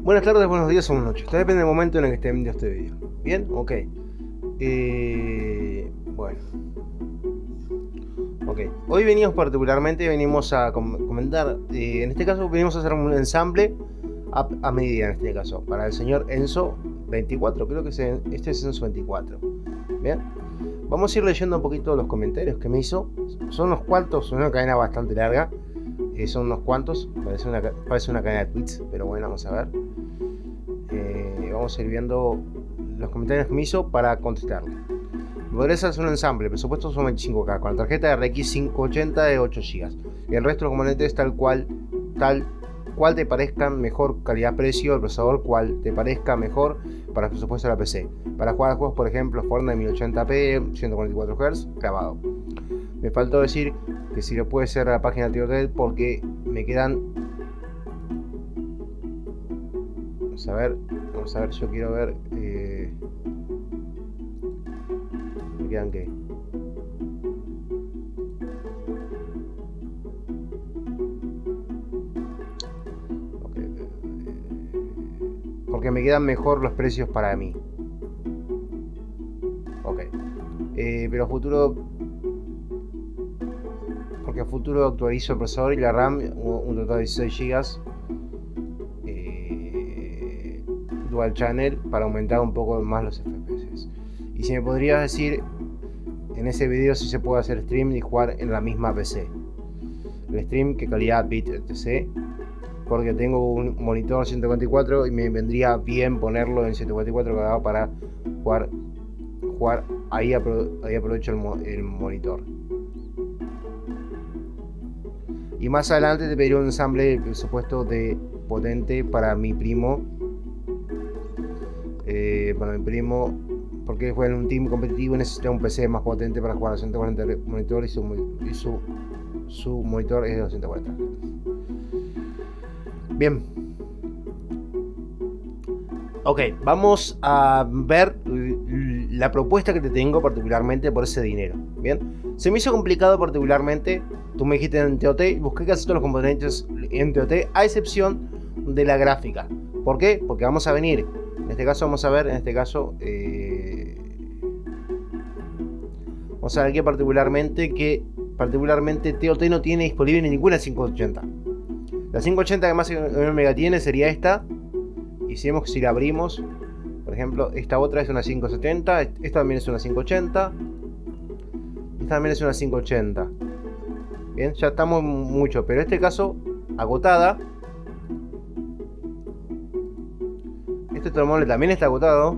Buenas tardes, buenos días o buenas noches. Todo depende del momento en el que esté viendo este video. ¿Bien? Ok. Bueno. Ok. Hoy venimos a comentar. En este caso venimos a hacer un ensamble a medida, en este caso. Para el señor Enzo 24. Creo que este es Enzo 24. Bien. Vamos a ir leyendo un poquito los comentarios que me hizo. Son unos cuantos, una cadena bastante larga. Son unos cuantos. Parece una cadena de tweets. Pero bueno, vamos a ver. Vamos a ir viendo los comentarios que me hizo para contestarle. Podrías hacer un ensamble, el presupuesto son 25K con la tarjeta RX 580 de 8 GB y el resto de los componentes tal cual te parezcan mejor calidad-precio, el procesador cual te parezca mejor para el presupuesto de la PC. Para jugar a juegos, por ejemplo, Fortnite 1080p, 144 Hz, grabado. Me faltó decir que si lo puede ser a la página de TioTel porque me quedan... Vamos a ver, yo quiero ver... ¿Me quedan qué? Porque me quedan mejor los precios para mí. Ok. Pero a futuro... Porque a futuro actualizo el procesador y la RAM, un total de 16 GB. Dual channel para aumentar un poco más los FPS. Y si me podrías decir en ese video si se puede hacer stream y jugar en la misma PC. El stream, qué calidad, bit, etc. Porque tengo un monitor 144 y me vendría bien ponerlo en 144 para jugar ahí aprovecho el monitor. Y más adelante te pediría un ensamble de presupuesto de potente para mi primo. Porque fue en un team competitivo y necesita un PC más potente para jugar a 140 monitor y su monitor es de 240. Bien. Ok, vamos a ver la propuesta que te tengo particularmente por ese dinero. Bien, se me hizo complicado particularmente. Tú me dijiste en TOT, busqué casi todos los componentes en TOT, a excepción de la gráfica. ¿Por qué? Porque vamos a venir. En este caso vamos a ver, vamos a ver que particularmente TOT no tiene disponible ninguna 580. La 580 que más mega tiene sería esta. Y si la abrimos, por ejemplo, esta otra es una 570, esta también es una 580. Esta también es una 580. Bien, ya estamos mucho, pero en este caso, agotada. Este otro modelo también está agotado.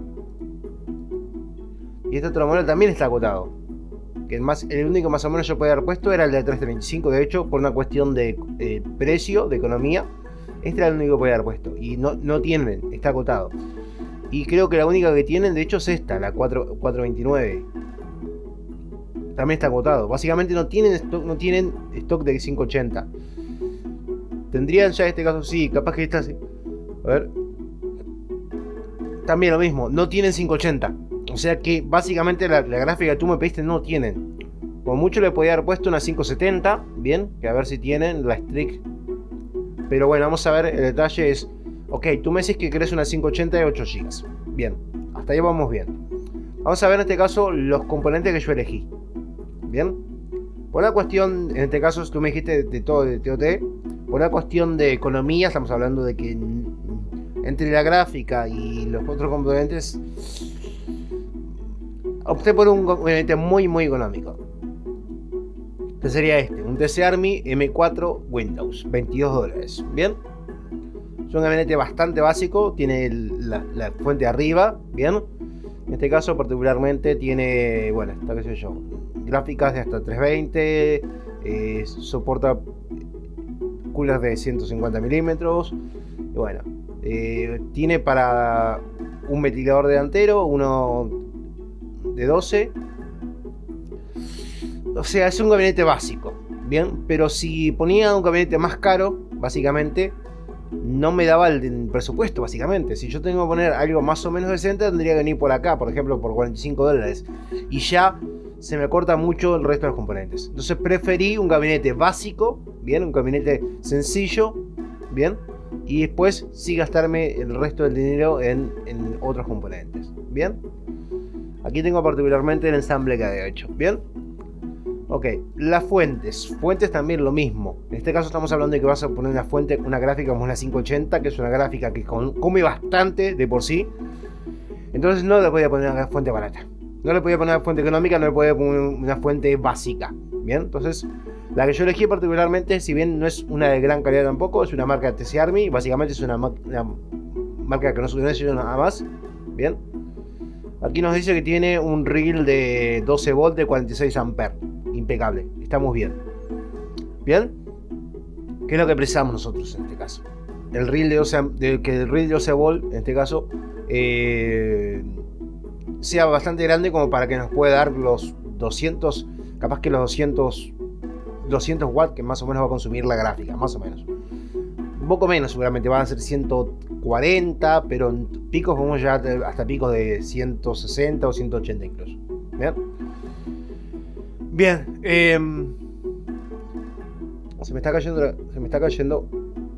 Y este otro modelo también está agotado. Que el único más o menos yo podía haber puesto era el de 335. De hecho, por una cuestión de precio, de economía, este era el único que podía haber puesto. Y no tienen, está agotado. Y creo que la única que tienen, de hecho, es esta, la 429. También está agotado. Básicamente no tienen stock de 580. Tendrían ya en este caso, sí, capaz que esta... A ver... También lo mismo, no tienen 580. O sea que básicamente la gráfica que tú me pediste no tienen. Como mucho le podía haber puesto una 570. Bien, que a ver si tienen la Strix. Pero bueno, vamos a ver, el detalle es... Ok, tú me decís que querés una 580 de 8 GB. Bien, hasta ahí vamos bien. Vamos a ver en este caso los componentes que yo elegí. Bien. Por una cuestión, en este caso tú me dijiste de todo de TOT. Por una cuestión de economía, estamos hablando de que... Entre la gráfica y los otros componentes opté por un componente muy económico. Que sería un TC Army M4 Windows, $22. Bien. Es un gabinete bastante básico. Tiene la fuente arriba. Bien. En este caso particularmente tiene, bueno, qué sé yo, gráficas de hasta 320. Soporta coolers de 150 milímetros. Y bueno. Tiene para un ventilador delantero, uno de 12. O sea, es un gabinete básico. Bien, pero si ponía un gabinete más caro, básicamente, no me daba el presupuesto, básicamente. Si yo tengo que poner algo más o menos decente, tendría que venir por acá, por ejemplo, por $45. Y ya se me corta mucho el resto de los componentes. Entonces preferí un gabinete básico, bien, un gabinete sencillo, bien, y después sí gastarme el resto del dinero en otros componentes. Bien, aquí tengo particularmente el ensamble que he hecho. Bien, ok, las fuentes también lo mismo. En este caso estamos hablando de que vas a poner una fuente, una gráfica como la 580, que es una gráfica que come bastante de por sí. Entonces no le podía poner una fuente barata, no le podía poner una fuente económica, no le podía poner una fuente básica. Bien, entonces la que yo elegí particularmente, si bien no es una de gran calidad tampoco, es una marca TC Army. Básicamente es una marca que no sube nada más. Bien, aquí nos dice que tiene un reel de 12 volts de 46 amperes. Impecable, estamos bien. Bien, ¿qué es lo que precisamos nosotros en este caso? El reel de 12 volts en este caso sea bastante grande como para que nos pueda dar los 200, capaz que los 200 watts que más o menos va a consumir la gráfica, más o menos. Un poco menos seguramente, van a ser 140, pero en picos vamos ya hasta picos de 160 o 180 incluso. Bien, se me está cayendo.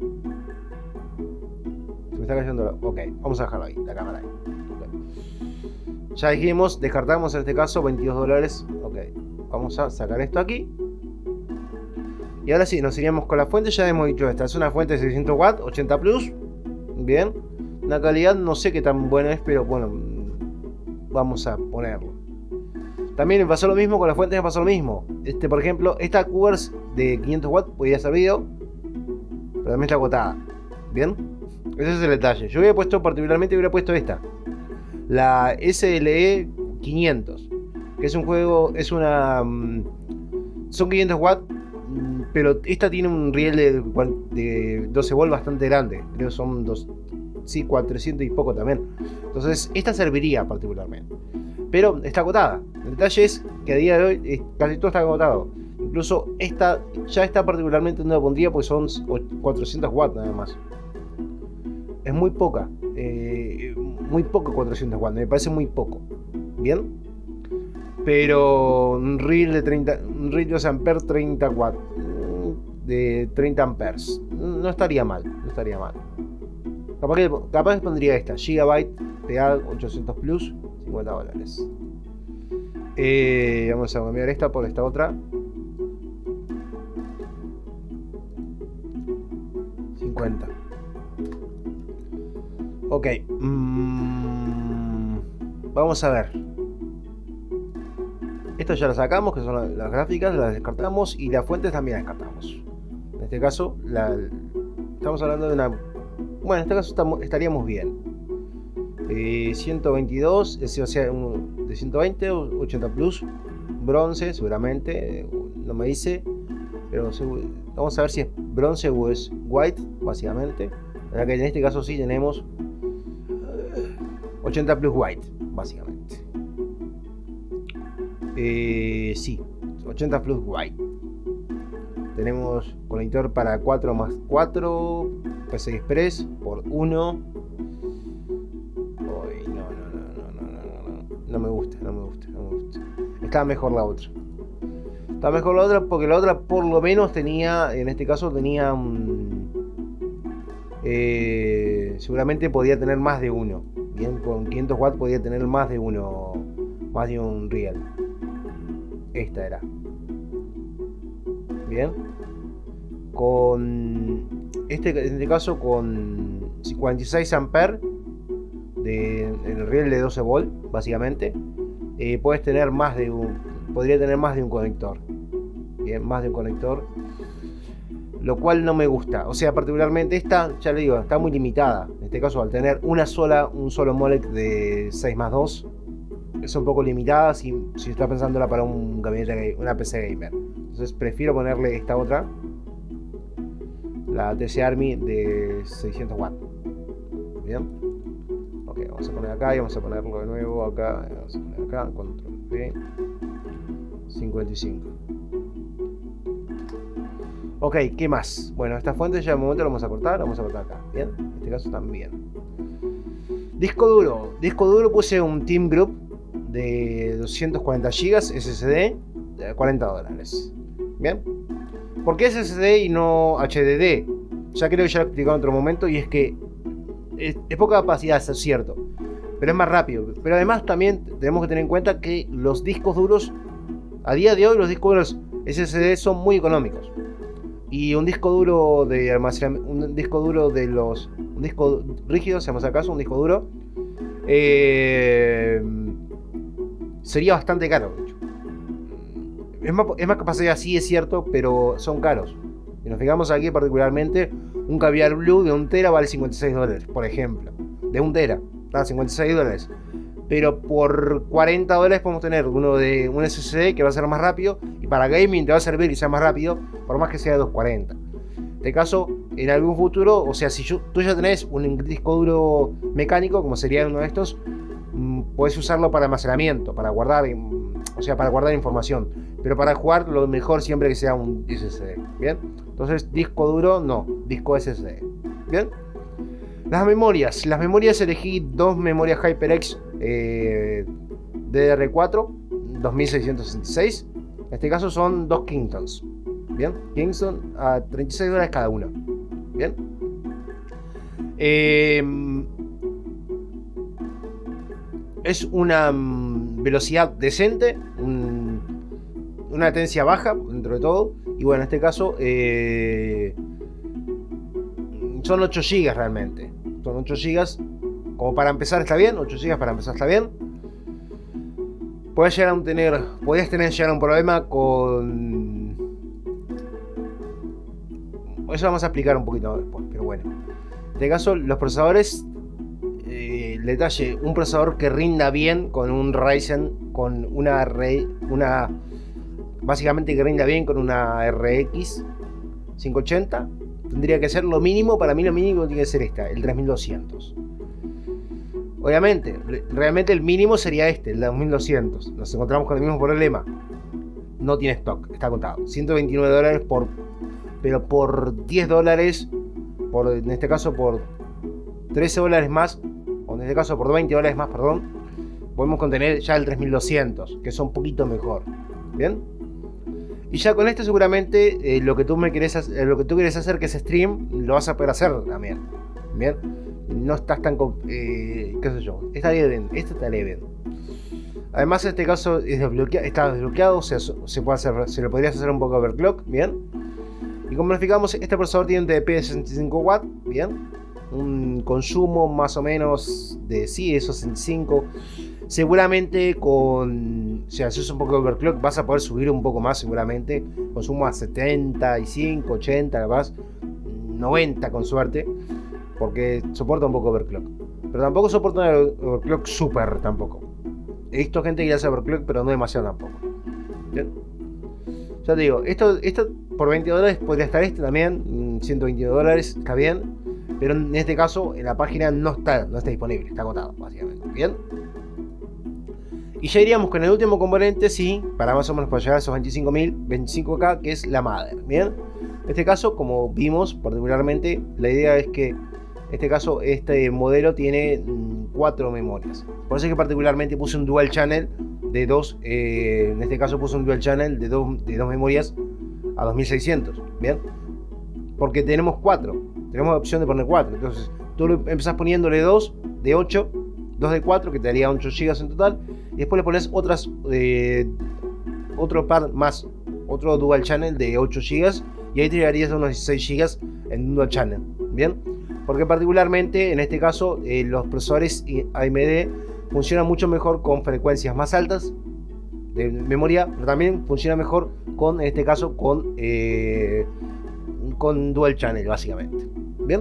Ok, vamos a dejarlo ahí, la cámara ahí. Okay. Ya dijimos, descartamos en este caso $22. Ok, vamos a sacar esto aquí. Y ahora sí, nos iríamos con la fuente. Ya hemos dicho esta, es una fuente de 600 watts, 80 plus. Bien, la calidad no sé qué tan buena es, pero bueno, vamos a ponerlo. También me pasó lo mismo con la fuente, me pasó lo mismo. Por ejemplo, esta Coors de 500 watts podría servido, pero también está agotada. Bien, ese es el detalle. Yo hubiera puesto esta, la SLE 500, que es un juego, son 500 watts, pero esta tiene un riel de 12 volts bastante grande. Creo que son 400 y poco también. Entonces esta serviría particularmente, pero está agotada. El detalle es que a día de hoy casi todo está agotado. Incluso esta ya está particularmente, no la pondría porque son 400 watts nada más. Es muy poca, muy poco 400 watts, me parece muy poco. Bien, pero un reel de 12 amperes, 30 watts, de 30 amperes, no estaría mal, Capaz que pondría esta, Gigabyte PA 800 Plus, $50. Vamos a cambiar esta por esta otra. 50. Ok. Vamos a ver. Esto ya lo sacamos, que son las gráficas, las descartamos. Y las fuentes también las descartamos. En este caso, estamos hablando de una... Bueno, en este caso estaríamos bien. 122, o sea, de 120, 80 plus, bronce seguramente, no me dice, pero vamos a ver si es bronce o es white, básicamente. La que en este caso sí tenemos 80 plus white, básicamente. Sí, 80 plus white. Tenemos conector para 4 más 4, PCI Express por 1. No me gusta. Estaba mejor la otra. Porque la otra por lo menos tenía, en este caso tenía seguramente podía tener más de uno. Bien, con 500 watts podía tener más de uno, más de un riel. Esta era. Bien. En este caso con 46 amperes el riel de 12 volts, básicamente, puedes tener podría tener más de un conector. Bien, más de un conector, lo cual no me gusta. O sea, particularmente esta, ya le digo, está muy limitada. En este caso, al tener un solo modem de 6+2, es un poco limitada si está pensándola para un gabinete, una PC gamer. Entonces prefiero ponerle esta otra, la TC Army de 600 watts. Bien. Ok, vamos a poner acá y vamos a ponerlo de nuevo acá. Vamos a poner acá, control P, 55. Ok, ¿qué más? Bueno, esta fuente ya de momento lo vamos a cortar acá. Bien, en este caso también. Disco duro puse un Team Group de 240 GB SSD de $40. Bien, ¿por qué SSD y no HDD? ya creo que ya lo he explicado en otro momento, y es que es poca capacidad, eso es cierto, pero es más rápido. Pero además también tenemos que tener en cuenta que los discos duros, a día de hoy los discos duros SSD son muy económicos. Y un disco duro de almacenamiento, un disco rígido, si acaso, un disco duro, sería bastante caro, de hecho. Es más capacidad, sí es cierto, pero son caros. Si nos fijamos aquí particularmente, un Caviar Blue de 1 tera vale $56, por ejemplo. De 1 tera, $56. Pero por $40 podemos tener uno de un SSD que va a ser más rápido, y para gaming te va a servir y sea más rápido, por más que sea de 240. En este caso, en algún futuro, o sea, si tú ya tenés un disco duro mecánico, como sería uno de estos, puedes usarlo para almacenamiento, para guardar, o sea, para guardar información. Pero para jugar, lo mejor siempre que sea un SSD. Bien, entonces disco duro no, disco SSD. Bien. Las memorias elegí dos memorias HyperX DDR4 2666. En este caso son dos Kingstons. Bien, Kingston a $36 cada una. Bien. Es una velocidad decente, una latencia baja dentro de todo. Y bueno, en este caso son 8 GB realmente. Son 8 GB. Como para empezar está bien. 8 GB para empezar está bien. Podrías llegar a un problema con... Eso vamos a explicar un poquito después, pero bueno. En este caso, los procesadores... el detalle, un procesador que rinda bien con un Ryzen, con básicamente que rinda bien con una RX 580, tendría que ser lo mínimo. Para mí lo mínimo tiene que ser el 3200. Obviamente, realmente el mínimo sería el 2200. Nos encontramos con el mismo problema. No tiene stock, está contado. $129 pero por $10, en este caso por $13 más, o en este caso por $20 más, perdón, podemos contener ya el 3200, que es un poquito mejor. Bien. Y ya con esto seguramente lo que tú quieres hacer, que es stream, lo vas a poder hacer también. Bien. No estás tan qué sé yo, estaría bien. Además en este caso está desbloqueado, o sea, se lo podrías hacer un poco overclock. Bien. Y como nos fijamos, este procesador tiene un TDP de 65 watts. Bien. Un consumo más o menos de esos 65. Seguramente si haces un poco de overclock vas a poder subir un poco más, seguramente. Consumo a 75, 80, capaz 90 con suerte, porque soporta un poco overclock. Pero tampoco soporta un overclock super tampoco. He visto gente que hace overclock, pero no demasiado tampoco. ¿Bien? Ya te digo, esto por $20 podría estar también, $122, está bien. Pero en este caso, en la página no está disponible, está agotado, básicamente. Bien. Y ya iríamos con el último componente, sí, para más o menos para llegar a esos 25K, que es la mother. Bien. En este caso, como vimos particularmente, la idea es que en este caso, este modelo tiene 4 memorias. Por eso es que particularmente puse un dual channel de 2. En este caso puse un dual channel de dos memorias a 2600. Bien. Porque tenemos 4. Tenemos la opción de poner 4. Entonces, tú empezás poniéndole 2 de 8, 2 de 4, que te daría 8 GB en total. Y después le pones otro par más, otro dual channel de 8 GB. Y ahí te llegarías a unos 16 GB en un dual channel. Bien. Porque particularmente en este caso los procesadores AMD funcionan mucho mejor con frecuencias más altas de memoria, pero también funciona mejor en este caso con dual channel, básicamente. Bien.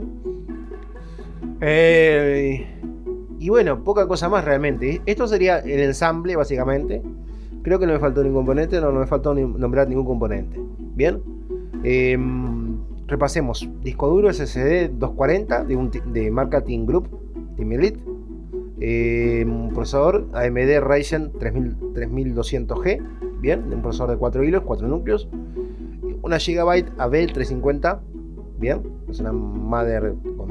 Y bueno, poca cosa más realmente. Esto sería el ensamble, básicamente. Creo que no me faltó ningún componente, no me faltó nombrar ningún componente. Bien. Repasemos. Disco duro SSD 240 de marca Team Group, Team Elite. Un procesador AMD Ryzen 3200G. Bien, un procesador de 4 hilos, 4 núcleos. Una Gigabyte ABL350. Bien, es una mother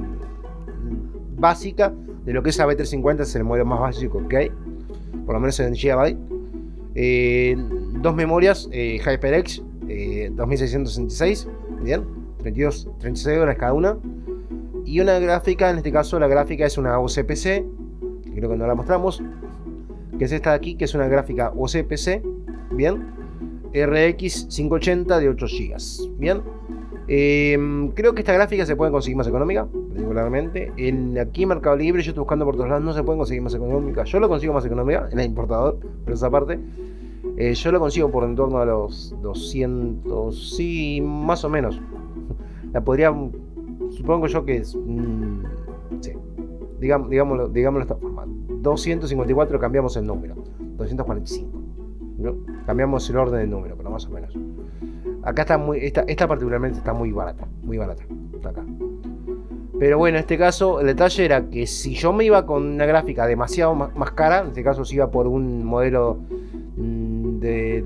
básica de lo que es AB350, es el modelo más básico que hay, por lo menos en Gigabyte. Dos memorias HyperX 2666. Bien, 32, 36 dólares cada una. Y una gráfica, en este caso la gráfica es una OCPC, que creo que no la mostramos, que es esta de aquí, que es una gráfica OCPC, bien, RX 580 de 8 GB, bien. Creo que esta gráfica se puede conseguir más económica, particularmente. Aquí en Mercado Libre, yo estoy buscando por todos lados, no se puede conseguir más económica. Yo lo consigo más económica en el importador, pero esa parte. Yo lo consigo por en torno a los 200, sí, más o menos. La podría, supongo yo que es, sí, digámoslo de esta forma. 254 cambiamos el número, 245, ¿no? Cambiamos el orden del número, pero más o menos. Acá está esta particularmente está muy barata, acá. Pero bueno, en este caso el detalle era que si yo me iba con una gráfica demasiado más cara, en este caso si iba por un modelo de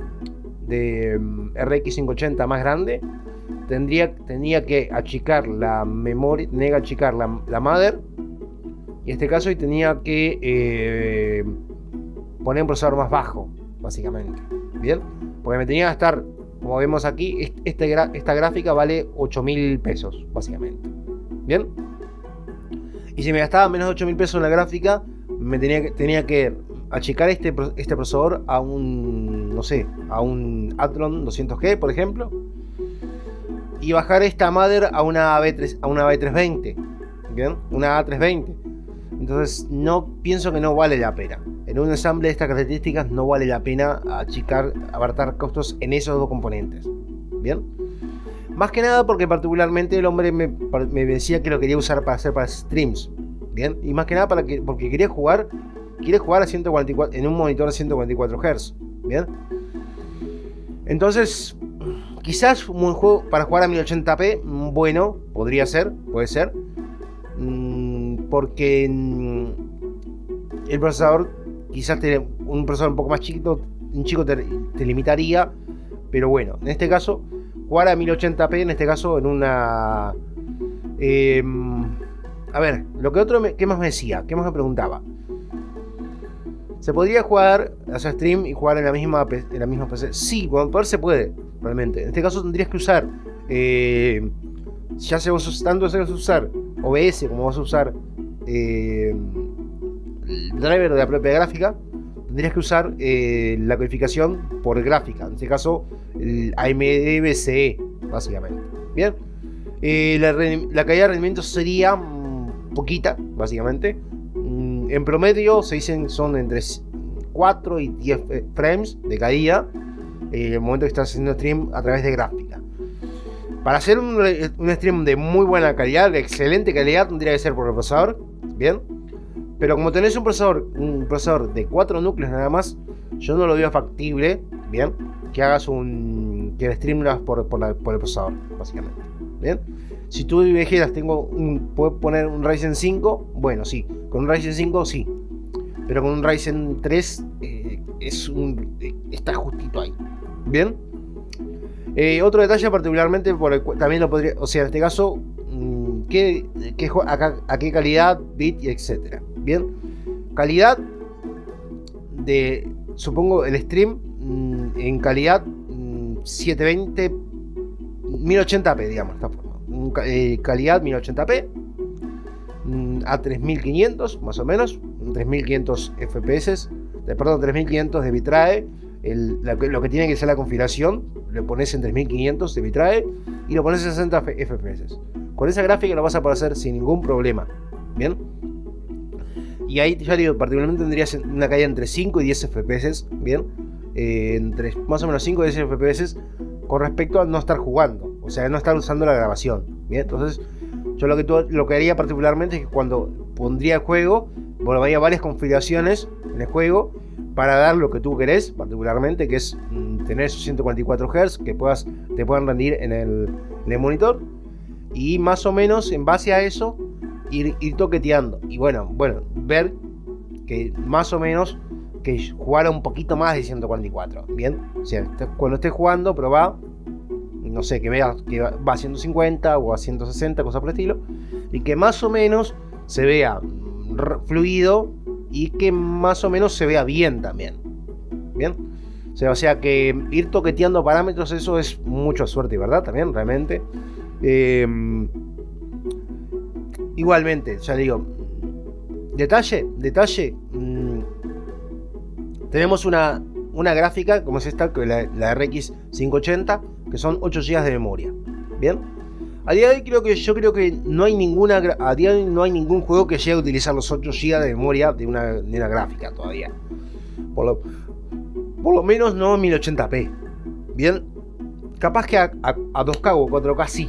RX 580 más grande, tenía que achicar la memoria, tenía que achicar la mother, y en este caso tenía que poner un procesador más bajo, básicamente, bien, porque me tenía que gastar, como vemos aquí, esta gráfica vale 8.000 pesos, básicamente, bien, y si me gastaba menos de 8.000 pesos en la gráfica, me tenía que achicar este procesador a un, no sé, a un Athlon 200G, por ejemplo, y bajar esta mother a una B320, bien, una A320. Entonces pienso que no vale la pena. En un ensamble de estas características no vale la pena abartar costos en esos dos componentes, bien. Más que nada porque particularmente el hombre me decía que lo quería usar para streams, bien, y más que nada porque quiere jugar a 144 en un monitor de 144 Hz, bien. Entonces, quizás un juego para jugar a 1080p, bueno, puede ser, porque el procesador, quizás un procesador un poco más chico te limitaría, pero bueno, en este caso, jugar a 1080p, en este caso en una... a ver, ¿qué más me decía? ¿Qué más me preguntaba? ¿Se podría jugar, hacer stream y jugar en la misma PC? Sí, con poder se puede, realmente. En este caso tendrías que usar, ya sea tanto vas a usar OBS como vas a usar el driver de la propia gráfica, tendrías que usar la codificación por gráfica, en este caso el AMD BCE, básicamente. Bien, la calidad de rendimiento sería poquita, básicamente. En promedio son entre 4 y 10 frames de caída en el momento que estás haciendo stream a través de gráfica. Para hacer un stream de muy buena calidad, de excelente calidad, tendría que ser por el procesador, bien. Pero como tenés un procesador de 4 núcleos nada más, yo no lo veo factible, bien, que hagas que el stream lo hagas por el procesador, básicamente, bien. Si tú dijeras, puedo poner un Ryzen 5, bueno, sí, con un Ryzen 5 sí, pero con un Ryzen 3 está justito ahí, bien. Otro detalle particularmente por el cual también lo podría, o sea, en este caso, a qué calidad, bit y etcétera, bien. Calidad de, supongo, el stream en calidad 720, 1080p, digamos, de esta forma. Calidad 1080p a 3500 más o menos, 3500 FPS, perdón, 3500 de bitrate. Lo que tiene que ser la configuración, lo pones en 3500 de bitrate y lo pones en 60 FPS. Con esa gráfica lo vas a poder hacer sin ningún problema, bien. Y ahí ya digo, particularmente tendrías una caída entre 5 y 10 FPS, bien, entre más o menos 5 y 10 FPS con respecto a no estar jugando, o sea, no estar usando la grabación, bien. Entonces yo lo que haría particularmente es que cuando pondría el juego, volvería varias configuraciones en el juego para dar lo que tú querés, particularmente, que es tener esos 144 Hz que te puedan rendir en el monitor, y más o menos en base a eso ir toqueteando y bueno, ver que más o menos que jugara un poquito más de 144, bien. O sea, cuando estés jugando, probá, no sé, que veas que va a 150 o a 160, cosas por el estilo, y que más o menos se vea fluido y que más o menos se vea bien también, bien. O sea que ir toqueteando parámetros, eso es mucha suerte, ¿verdad? También, realmente. Igualmente, ya digo, detalle, tenemos una gráfica como es esta, la RX 580, que son 8 GB de memoria. Bien, a día de hoy yo creo que no hay ningún juego que llegue a utilizar los 8 GB de memoria de una gráfica todavía. Por lo menos no en 1080p. Bien, capaz que a 2K o 4K sí,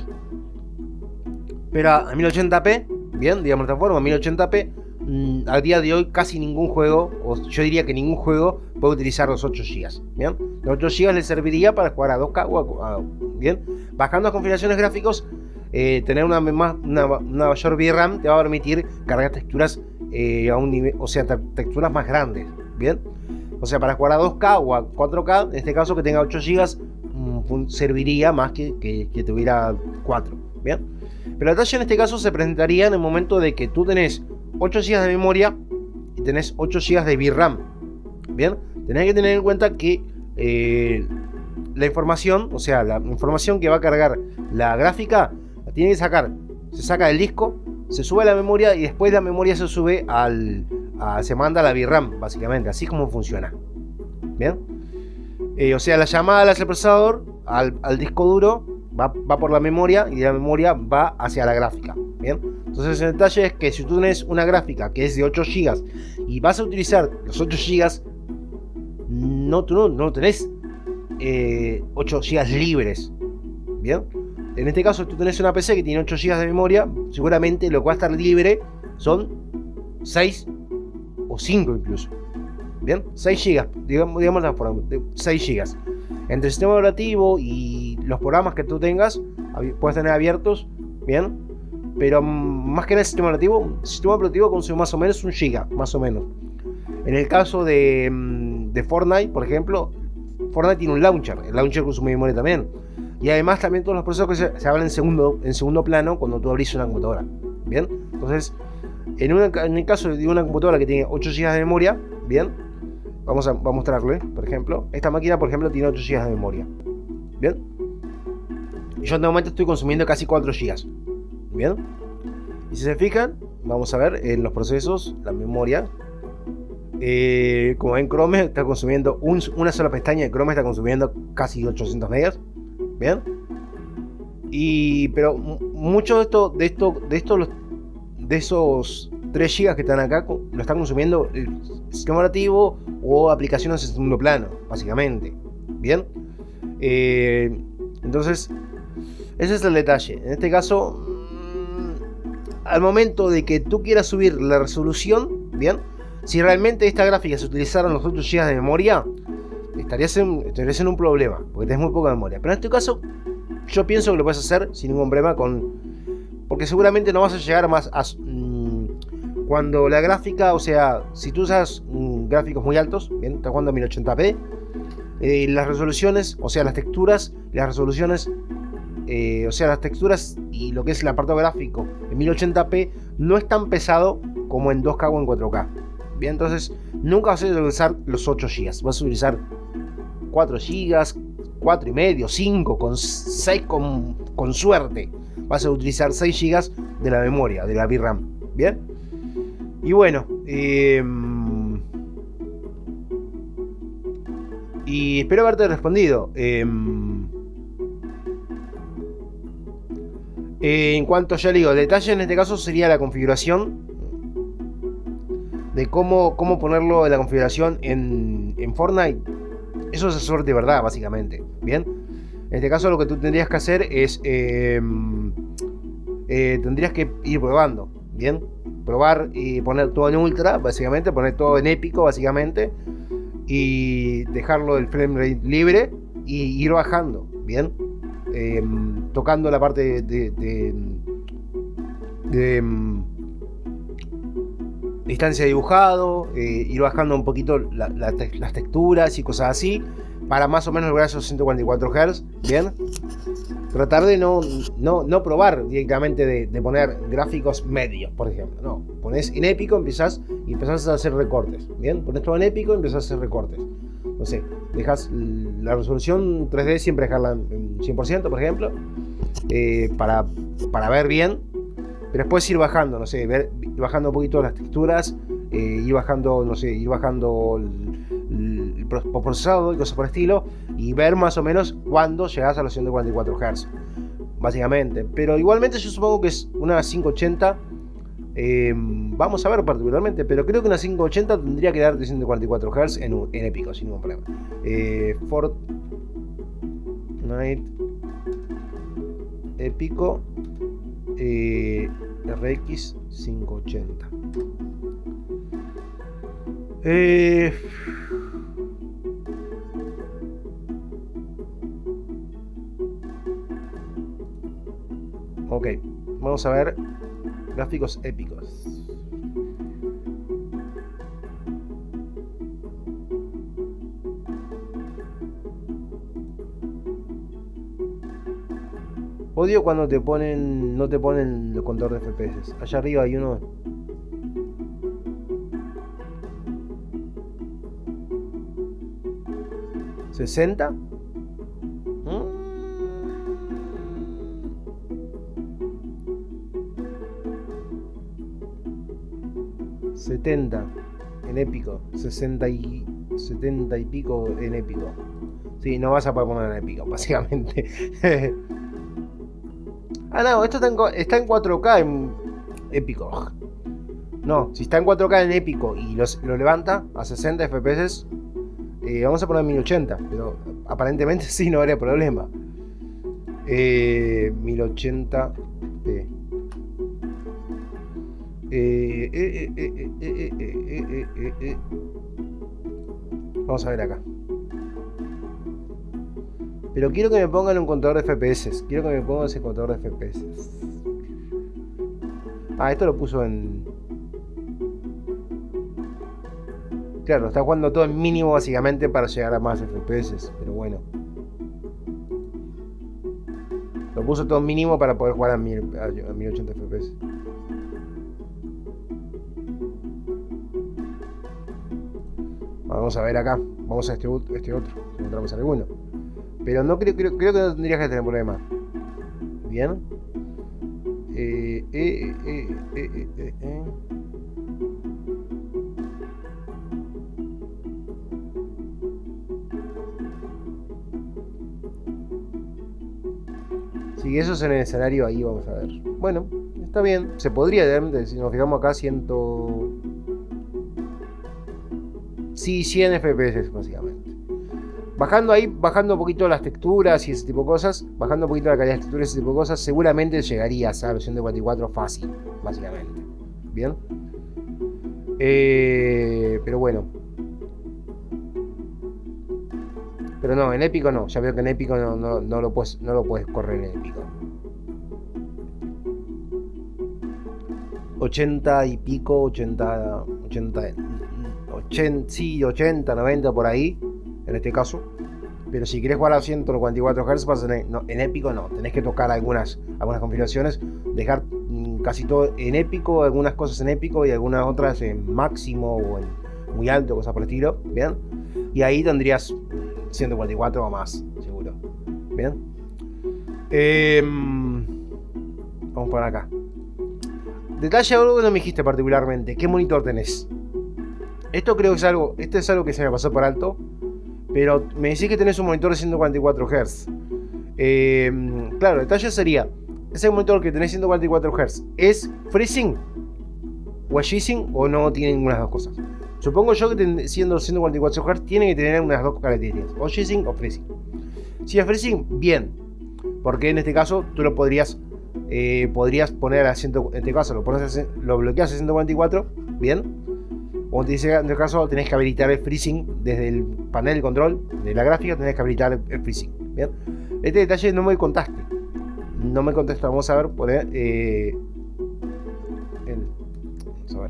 pero a 1080p, bien, digamos de esta forma, a 1080p, a día de hoy casi ningún juego, o yo diría que ningún juego puede utilizar los 8 GB. Bien, los 8 GB les serviría para jugar a 2K o bien, bajando las configuraciones gráficos, tener una mayor VRAM te va a permitir cargar texturas a un nivel, o sea, texturas más grandes. Bien, o sea, para jugar a 2K o a 4K, en este caso que tenga 8 GB, serviría más que tuviera 4. Bien, pero el detalle en este caso se presentaría en el momento de que tú tenés 8 GB de memoria y tenés 8 GB de VRAM. Bien, tenés que tener en cuenta que la información, o sea, la información que va a cargar la gráfica, la tiene que sacar, se saca del disco, se sube a la memoria y después la memoria se sube se manda a la VRAM, básicamente, así como funciona. Bien, o sea, la llamada hacia el procesador, al disco duro, va por la memoria y la memoria va hacia la gráfica. Bien, entonces el detalle es que si tú tienes una gráfica que es de 8 GB y vas a utilizar los 8 GB, tú no tenés 8 GB libres. Bien, en este caso, si tú tenés una PC que tiene 8 GB de memoria, seguramente lo que va a estar libre son 6 o 5 incluso. Bien, 6 GB, digamos la forma, 6 GB. Entre el sistema operativo y los programas que tú tengas, puedes tener abiertos, bien, pero más que en el sistema operativo consume más o menos 1 GB, más o menos. En el caso de Fortnite, por ejemplo, Fortnite tiene un launcher, el launcher consume memoria también. Y además también todos los procesos que se hablan en segundo plano cuando tú abrís una computadora. Bien, entonces, en el caso de una computadora que tiene 8 GB de memoria, bien, vamos a mostrarle, por ejemplo, esta máquina, por ejemplo, tiene 8 GB de memoria. Bien, y yo en este momento estoy consumiendo casi 4 GB. Bien, y si se fijan, vamos a ver en los procesos, la memoria. Como ven, Chrome está consumiendo una sola pestaña de Chrome está consumiendo casi 800 megas. Bien, pero mucho de esos 3 GB que están acá lo están consumiendo el sistema operativo o aplicaciones en segundo plano, básicamente. Bien, entonces ese es el detalle. En este caso, al momento de que tú quieras subir la resolución, bien, si realmente esta gráfica se utilizaran los 8 GB de memoria, estarías en un problema, porque tenés muy poca memoria. Pero en este caso, yo pienso que lo puedes hacer sin ningún problema, porque seguramente no vas a llegar más cuando la gráfica, o sea, si tú usas gráficos muy altos, bien, estás jugando a 1080p, las resoluciones, o sea, las texturas, las resoluciones, o sea, las texturas y lo que es el apartado gráfico en 1080p no es tan pesado como en 2K o en 4K. Bien, entonces nunca vas a utilizar los 8 GB, vas a utilizar 4 GB, 4 y medio, 5, con 6 con suerte. Vas a utilizar 6 GB de la memoria, de la VRAM. Bien, y bueno, y espero haberte respondido. En cuanto, ya digo, el detalle en este caso sería la configuración de cómo ponerlo en la configuración en Fortnite. Eso es suerte de verdad, básicamente. Bien, en este caso lo que tú tendrías que hacer es tendrías que ir probando. Bien, probar y poner todo en ultra, básicamente, poner todo en épico, básicamente, y dejarlo el frame rate libre y ir bajando. Bien, tocando la parte de distancia de dibujado, ir bajando un poquito las texturas y cosas así, para más o menos lograr esos 144 Hz. Bien, tratar de no probar directamente de poner gráficos medios, por ejemplo. No, pones en épico, empezás a hacer recortes. Bien, pones todo en épico y empezás a hacer recortes. No sé, dejas la resolución 3D, siempre dejarla en 100%, por ejemplo, para ver bien. Pero después ir bajando, no sé, ir bajando un poquito las texturas, ir bajando, no sé, ir bajando el procesado y cosas por el estilo, y ver más o menos cuándo llegas a los 144 Hz, básicamente. Pero igualmente yo supongo que es una 580, vamos a ver particularmente, pero creo que una 580 tendría que darte 144 Hz en épico, sin ningún problema. Fortnite épico. RX 580. Ok, vamos a ver gráficos épicos. Odio cuando no te ponen el contador de FPS. Allá arriba hay uno. ¿60? 70 en épico. 70 y pico en épico. Sí, no vas a poder poner en épico, básicamente. Ah, no, esto está en 4K en épico. No, si está en 4K en épico y lo levanta a 60 FPS, vamos a poner 1080, pero aparentemente sí, no habría problema. 1080p. Vamos a ver acá. Pero quiero que me pongan un contador de FPS. Quiero que me pongan ese contador de FPS. Ah, esto lo puso en... Claro, está jugando todo en mínimo básicamente para llegar a más FPS. Pero bueno. Lo puso todo en mínimo para poder jugar a 1080 FPS. Vamos a ver acá. Vamos a este otro. Si encontramos alguno. Pero no creo que no tendrías que tener problema. Bien. Si eso es en el escenario, ahí vamos a ver. Bueno, está bien. Se podría, si nos fijamos acá, 100 FPS básicamente. Bajando un poquito las texturas y ese tipo de cosas, bajando un poquito la calidad de texturas y ese tipo de cosas, seguramente llegarías a la versión de 44 fácil, básicamente. Bien. Pero bueno. Pero no, en épico no. Ya veo que en épico no lo puedes correr en épico. 80 y pico, 80, sí, 80, 90 por ahí. En este caso, pero si quieres jugar a 144 Hz en épico no, tenés que tocar algunas configuraciones, dejar casi todo en épico, algunas cosas en épico y algunas otras en máximo o en muy alto, cosas por el estilo, bien, y ahí tendrías 144 o más, seguro, bien. Vamos por acá. Detalle algo que no me dijiste particularmente, ¿qué monitor tenés? Esto creo que es algo que se me pasó por alto. Pero me decís que tenés un monitor de 144 Hz. Claro, el detalle sería: ese monitor que tenés 144 Hz, ¿es freezing? ¿O es jizzing? ¿O no tiene ninguna de las dos cosas? Supongo yo que siendo 144 Hz tiene que tener unas dos características: o jizzing o freezing. Si es freezing, bien. Porque en este caso tú lo podrías poner a 100. En este caso lo bloqueas a 144, bien. O en este caso tenés que habilitar el freezing desde el panel de control de la gráfica, tenés que habilitar el freezing. Bien. Este detalle no me contaste. Vamos a ver. Vamos a ver.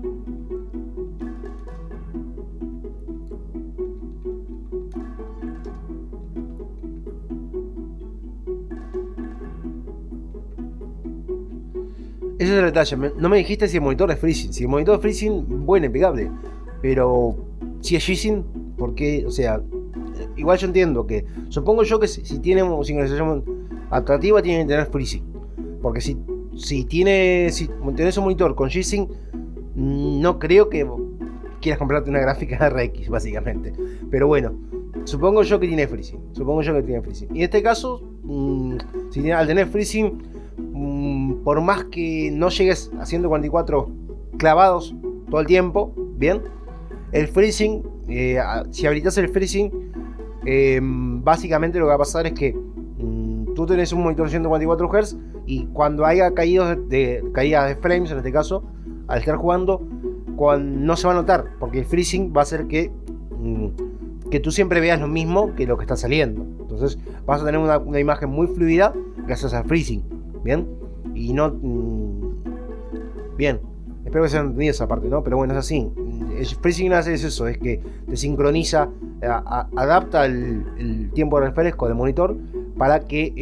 Ese es el detalle. No me dijiste si el monitor es freezing. Si el monitor es freezing, bueno, impecable. Pero si es jizzing, ¿por qué? O sea, igual yo entiendo que. Supongo yo que si tiene sincronización atractiva tiene que tener FreeSync. Porque si tenés un monitor con G-Sync, no creo que quieras comprarte una gráfica RX, básicamente. Pero bueno, supongo yo que tiene FreeSync. Y en este caso, al tener FreeSync, por más que no llegues a 144 clavados todo el tiempo, bien, el FreeSync, si habilitas el FreeSync, básicamente lo que va a pasar es que tú tenés un monitor de 144 Hz y cuando haya caídas de frames, en este caso, al estar jugando, no se va a notar, porque el FreeSync va a hacer que tú siempre veas lo mismo que lo que está saliendo. Entonces vas a tener una imagen muy fluida gracias al FreeSync, bien, y no bien, espero que se haya entendido esa parte, ¿no? Pero bueno, es así. El FreeSync hace eso, es que te sincroniza, adapta el tiempo de refresco del monitor para que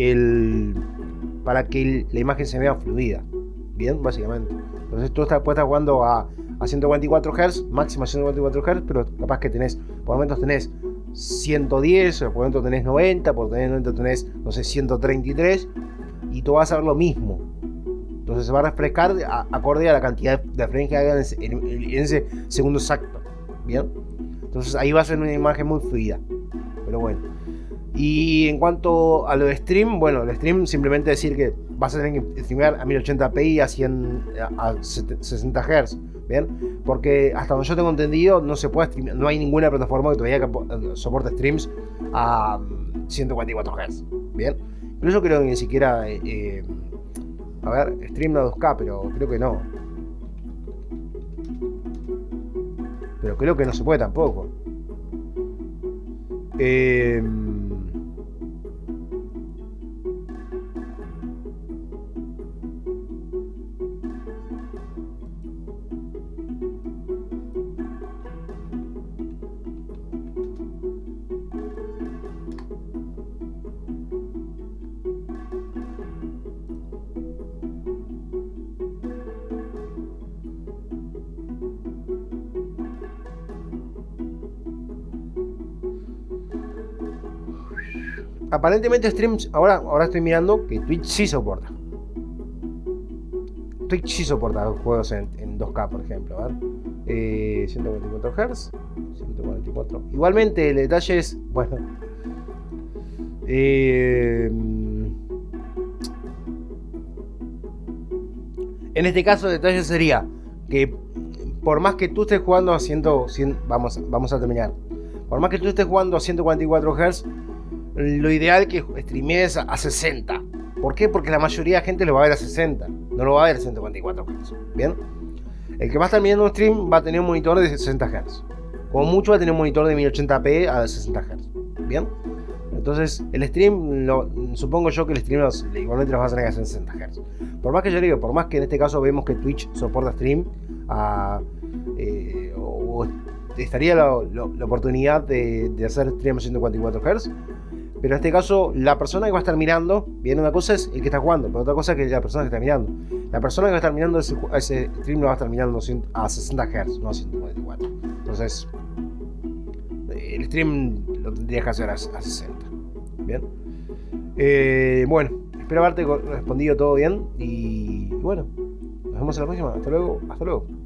la imagen se vea fluida, bien, básicamente. Entonces tú puedes estar jugando a 144 Hz, máximo 144 Hz, pero capaz que por momentos tenés 110, por momentos tenés 90, por momentos tenés, no sé, 133, y tú vas a ver lo mismo. Entonces se va a refrescar acorde a la cantidad de frames que hagan en ese segundo exacto, bien. Entonces ahí va a ser una imagen muy fluida, pero bueno. Y en cuanto a lo de stream, bueno, el stream simplemente decir que vas a tener que streamear a 1080p y a 60 Hz, ¿bien? Porque hasta donde yo tengo entendido no se puede streamear, no hay ninguna plataforma que todavía soporte streams a 144 Hz, ¿bien? Incluso creo que ni siquiera, a ver, stream a 2K, pero creo que no. Pero creo que no se puede tampoco. Aparentemente streams, ahora estoy mirando que Twitch sí soporta. Twitch sí soporta juegos en 2K, por ejemplo. A ver, 144 Hz, 144. Igualmente el detalle es, bueno, en este caso el detalle sería que por más que tú estés jugando a 100, vamos a terminar. Por más que tú estés jugando a 144 Hz, lo ideal es que streamees a 60. ¿Por qué? Porque la mayoría de gente lo va a ver a 60, no lo va a ver a 144 Hz. Bien, el que va a estar mirando un stream va a tener un monitor de 60 Hz. Como mucho va a tener un monitor de 1080p a 60 Hz. Bien, entonces el stream, supongo yo que el stream igualmente los va a tener a 60 Hz. Por más que yo digo, por más que en este caso vemos que Twitch soporta stream o estaría la oportunidad de hacer stream a 144 Hz. Pero en este caso, la persona que va a estar mirando, bien, una cosa es el que está jugando, pero otra cosa es que la persona que está mirando. La persona que va a estar mirando ese stream lo va a estar mirando a 60 Hz, no a 144. Entonces, el stream lo tendrías que hacer a 60. Bien. Bueno, espero haberte respondido todo bien. Y bueno, nos vemos en la próxima. Hasta luego. Hasta luego.